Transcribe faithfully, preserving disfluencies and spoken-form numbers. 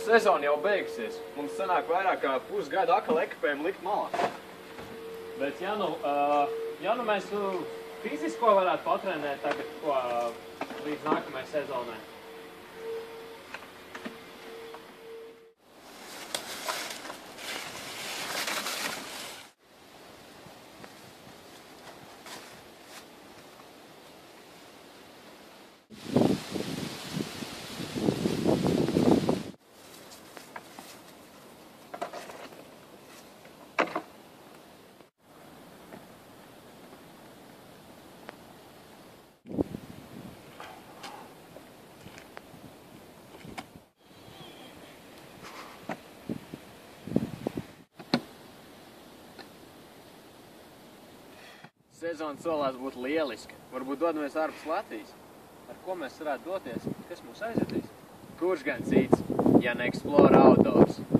sezona jau beigsies. Mums sanāk vairāk kā pusgadu akal ekipējumu likt malā. Bet ja nu, uh, ja nu mēs uh, fizisko varētu patrenēt tagad, ko, uh, līdz nākamajai sezonai? Sezona solās būt lieliska. Varbūt dodamies ārpus Latvijas. Ar ko mēs varētu doties? Kas mūs aizvedīs? Kurš gan cits, ja ne Explore Outdoors?